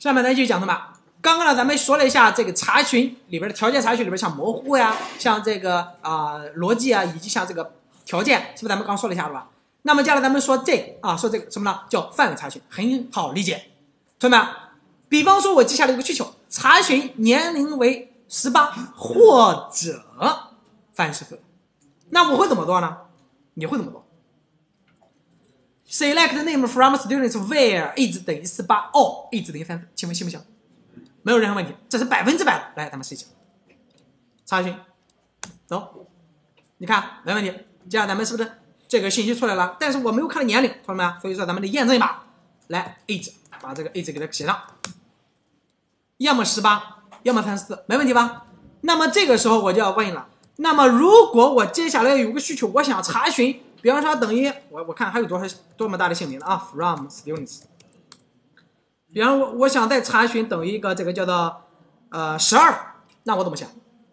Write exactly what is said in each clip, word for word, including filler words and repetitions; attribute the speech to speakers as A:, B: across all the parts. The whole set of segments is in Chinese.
A: 下面咱继续讲的嘛。刚刚呢，咱们说了一下这个查询里边的条件查询里边，像模糊呀，像这个啊、呃、逻辑啊，以及像这个条件，是不是咱们刚说了一下了吧？那么接下来咱们说这个啊，说这个什么呢？叫范围查询，很好理解，同学们。比方说，我记下了一个需求，查询年龄为十八或者三十岁，那我会怎么做呢？你会怎么做 ？Select name from students where age 等于十八 or age 等于三十，请问行不行？没有任何问题，这是百分之百的。来，咱们试一下查询，走，你看没问题。接下来咱们是不是这个信息出来了？但是我没有看到年龄，同学们，所以说咱们得验证一把。来 age， 把这个 age 给它写上，要么十八，要么三十四，没问题吧？那么这个时候我就要问了，那么如果我接下来有个需求，我想查询，比方说等于我我看还有多少多么大的姓名呢啊 ？from students。比方我我想再查询等于一个这个叫做呃十二，那我怎么想？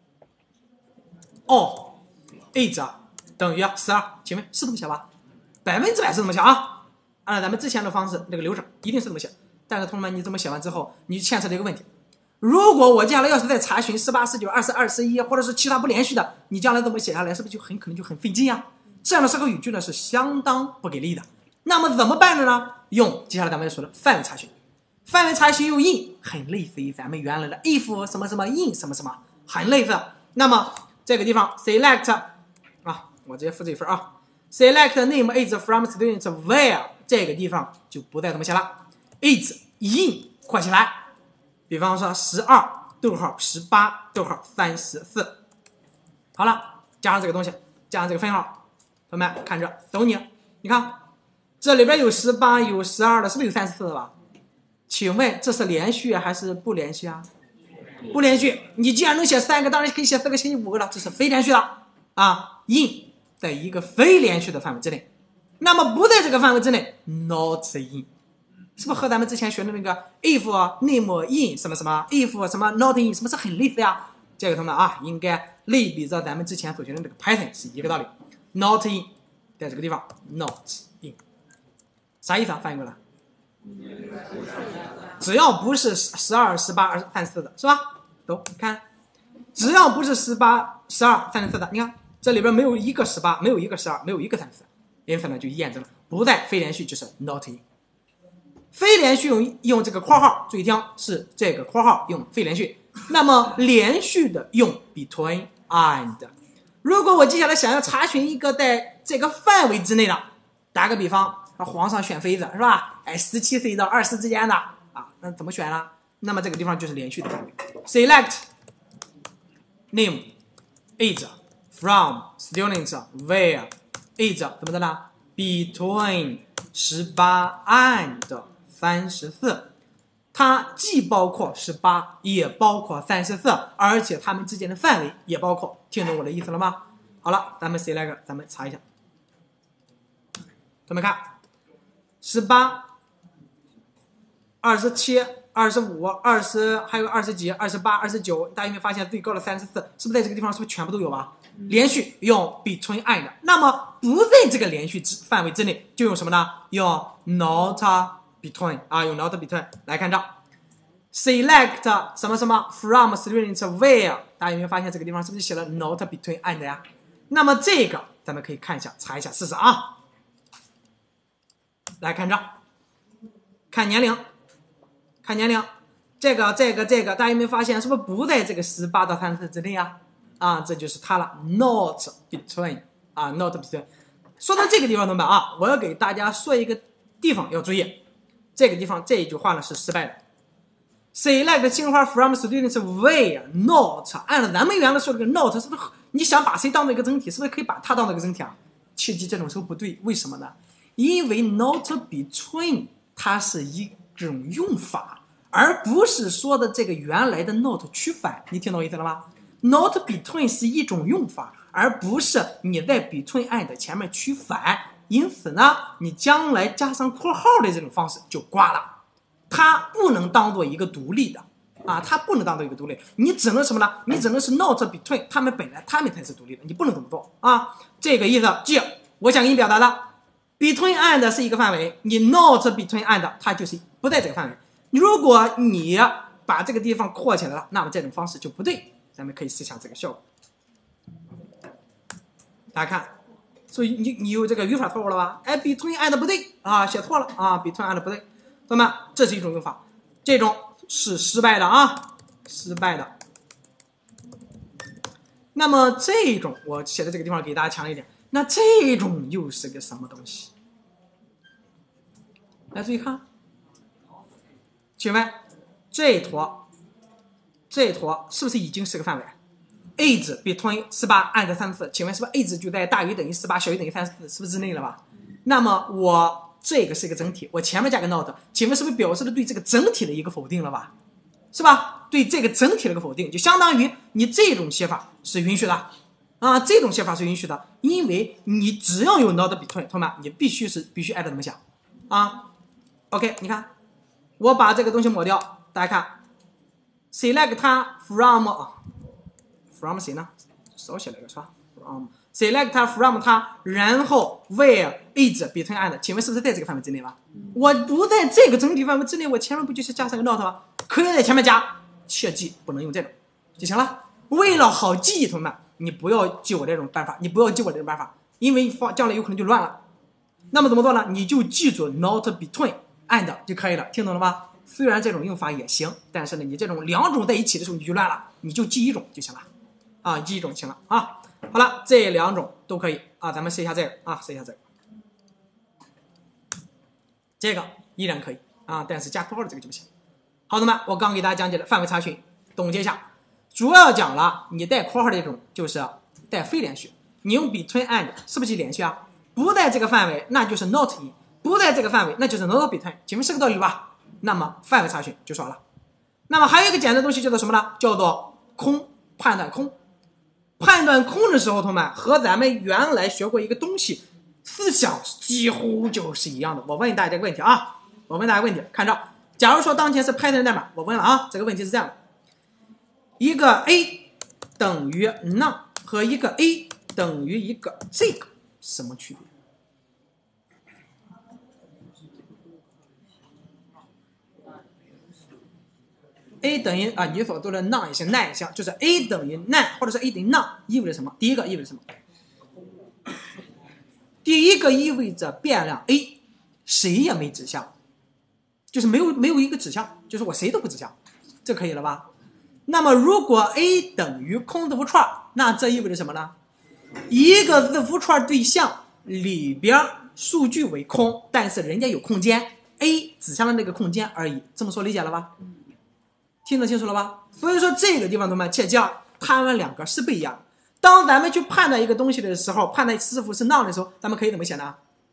A: 哦 ，age 等于十二，请问是这么写吧？百分之百是这么写啊！按照咱们之前的方式，这个流程一定是这么写。但是同学们，你这么写完之后，你就牵扯了一个问题：如果我将来要是再查询十八、十九、二十、二十一，或者是其他不连续的，你将来怎么写下来？是不是就很可能就很费劲啊？这样的时候语句呢是相当不给力的。那么怎么办呢？用接下来咱们说的范围查询。范围查询用 in 很类似于咱们原来的 if 什么什么 in 什么什么，很类似。那么这个地方 select 啊，我直接复制一份啊 ，select name is from student where 这个地方就不再这么写了 ，is in 括起来，比方说十二逗号十八逗号三十四，好了，加上这个东西，加上这个分号，同学们看着懂你？你看这里边有十八有十二的，是不是有三十四的吧？请问这是连续还是不连续啊？不连续。你既然能写三个，当然可以写四个、写五个了，这是非连续的啊。in 在一个非连续的范围之内，那么不在这个范围之内 ，not in， 是不是和咱们之前学的那个 if name in 什么什么 if 什么 not in 什么是很类似呀？这个同学们啊，应该类比着咱们之前所学的这个 Python 是一个道理。not in 在这个地方 not in， 啥意思啊？翻译过来。只要不是十二、十八、三十四的，是吧？都看，只要不是十八、十二、三十四的，你看这里边没有一个十八，没有一个十二，没有一个三十四，因此呢就验证了不带非连续就是 not in。非连续用用这个括号，注意听是这个括号用非连续，那么连续的用 between and。如果我接下来想要查询一个在这个范围之内的，打个比方。皇上选妃子是吧？哎，十七岁到二十之间的啊，那怎么选呢？那么这个地方就是连续的范围。Select name age from students where age 怎么的呢 ？Between 十八 and 三十四，它既包括十八，也包括三十四，而且它们之间的范围也包括。听懂我的意思了吗？好了，咱们 select 咱们查一下，咱们看。十八、二十七、二十五、二十，还有二十几、二十八、二十九，大家有没有发现最高的三十四，是不是在这个地方？是不是全部都有啊？连续用 between and， 那么不在这个连续之范围之内，就用什么呢？用 not between 啊，用 not between 来看这 select 什么什么 from students where， 大家有没有发现这个地方是不是写了 not between and 呀？那么这个咱们可以看一下，查一下试试啊。来看这，看年龄，看年龄，这个这个这个，大家有没有发现，是不是不在这个十八到三十四之内啊？啊，这就是它了 ，not between 啊 ，not between。说到这个地方，同学们啊，我要给大家说一个地方要注意，这个地方这一句话呢是失败的。Select 青花 from students where not， 按照咱们原来说这个 not， 是不是你想把谁当做一个整体，是不是可以把它当做一个整体啊？切记这种时候不对，为什么呢？因为 not between 它是一种用法，而不是说的这个原来的 not 取反，你听懂我意思了吗？ not between 是一种用法，而不是你在 between and 前面取反，因此呢，你将来加上括号的这种方式就挂了，它不能当做一个独立的啊，它不能当做一个独立，你只能什么呢？你只能是 not between， 他们本来他们才是独立的，你不能这么做啊，这个意思记，我想给你表达的。Between and 是一个范围，你 not between and 它就是不在这个范围。 如果你把这个地方扩起来了，那么这种方式就不对。咱们可以试下这个效果。大家看，所以你你有这个语法错误了吧？哎，between and 不对啊，写错了啊 ，between and 不对。同学们，这是一种用法，这种是失败的啊，失败的。那么这种我写在这个地方给大家强调一点，那这种又是个什么东西？来注意看，请问这一坨，这一坨是不是已经是个范围 ？age between 十八 and 三十四，请问是不是 age 就在大于等于十八，小于等于三十四，是不是之内了吧？那么我这个是一个整体，我前面加个 not， 请问是不是表示了对这个整体的一个否定了吧？是吧？对这个整体的一个否定，就相当于你这种写法是允许的啊，这种写法是允许的，因为你只要有 not between， 同学们，你必须是必须挨着怎么想啊 ？OK， 你看，我把这个东西抹掉，大家看 ，select 它 from 啊 ，from 谁呢？少写了一个是吧 ？from select 它 from 它，然后 where is between and， 请问是不是在这个范围之内吧？我不在这个整体范围之内，我前面不就是加上个 not 吗？可以在前面加，切记不能用这种就行了。为了好记忆，同学们，你不要记我这种办法，你不要记我这种办法，因为将来有可能就乱了。那么怎么做呢？你就记住 not between and 就可以了，听懂了吧？虽然这种用法也行，但是呢，你这种两种在一起的时候你就乱了，你就记一种就行了啊，记一种就行了啊。好了，这两种都可以啊，咱们试一下这个啊，试一下这个，这个依然可以啊，但是加括号的这个就不行。好的吗？我刚给大家讲解了范围查询，总结一下，主要讲了你带括号的这种就是带非连续，你用 between and 是不是连续啊？不在这个范围，那就是 not in， 不在这个范围，那就是 not between， 请问是个道理吧？那么范围查询就爽了。那么还有一个简单的东西叫做什么呢？叫做空，判断空。判断空的时候，同学们和咱们原来学过一个东西，思想几乎就是一样的。我问大家一个问题啊，我问大家问题，看着。假如说当前是 Python 代码，我问了啊，这个问题是这样的：一个 A 等于 none 和一个 A 等于一个这个什么区别 ？A 等于啊，你所读的 none 也行 none 也行，就是 A 等于 none 或者是 A 等于 none 意味着什么？第一个意味着什么？第一个意味着变量 A 谁也没指向。就是没有没有一个指向，就是我谁都不指向，这可以了吧？那么如果 A 等于空字符串，那这意味着什么呢？一个字符串对象里边数据为空，但是人家有空间 ，A 指向了那个空间而已。这么说理解了吧？听得清楚了吧？所以说这个地方同学们切记啊，它们两个是不一样的。当咱们去判断一个东西的时候，判断是否是 none 的时候，咱们可以怎么写呢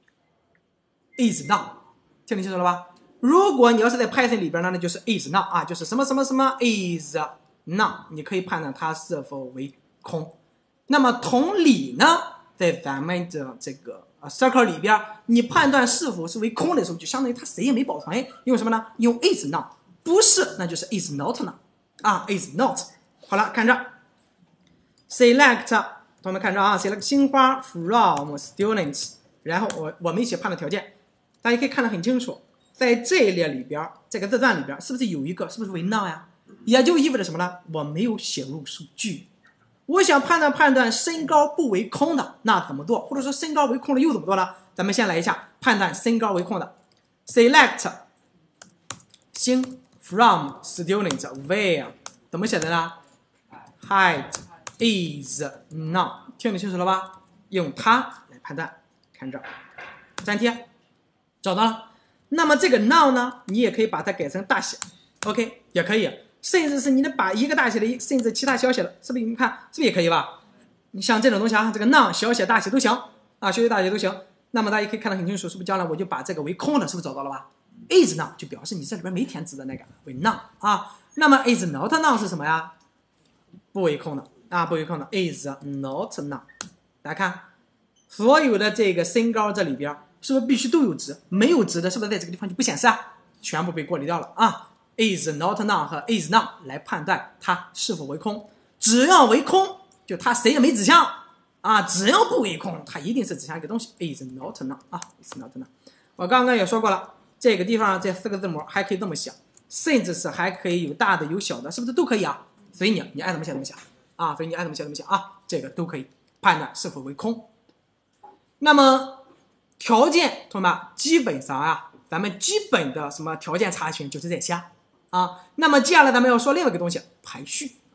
A: ？is none， 听得清楚了吧？如果你要是在 Python 里边呢，那就是 is none 啊，就是什么什么什么 is none， 你可以判断它是否为空。那么同理呢，在咱们的这个 circle 里边，你判断是否是为空的时候，就相当于它谁也没保存，用什么呢？用 is none， 不是那就是 is not none 啊 ，is not。好了，看着 select， 同学们看着啊 ，select 新花 from students， 然后我我没写判断条件，大家可以看得很清楚。在这一列里边，这个字段里边，是不是有一个是不是为 none 呀？也就意味着什么呢？我没有写入数据。我想判断判断身高不为空的，那怎么做？或者说身高为空的又怎么做呢？咱们先来一下判断身高为空的 ，select 星 from student where 怎么写的呢 ？height is none， 听得清楚了吧？用它来判断，看这粘贴，找到了。那么这个 none 呢，你也可以把它改成大写 ，OK 也可以，甚至是你能把一个大写的，甚至其他小写的，是不是？你看是不是也可以吧？你像这种东西啊，这个 none 小写大写都行啊，小写大写都行。那么大家可以看得很清楚，是不是将来我就把这个为空的，是不是找到了吧 ？is none 就表示你这里边没填值的那个为 none 啊。那么 is not none 是什么呀？不为空的啊，不为空的 is not none。大家看，所有的这个身高这里边。是不是必须都有值？没有值的，是不是在这个地方就不显示啊？全部被过滤掉了啊 ！is not none 和 is none 来判断它是否为空。只要为空，就它谁也没指向啊！只要不为空，它一定是指向一个东西 is not none 啊 ，is not none。我刚刚也说过了，这个地方这四个字母还可以这么写甚至是还可以有大的有小的，是不是都可以啊？随你，你爱怎么写怎么写啊，随你爱怎么写怎么写啊，这个都可以判断是否为空。那么条件，同学们基本上啊，咱们基本的什么条件查询就是这些啊。那么接下来咱们要说另外一个东西，排序。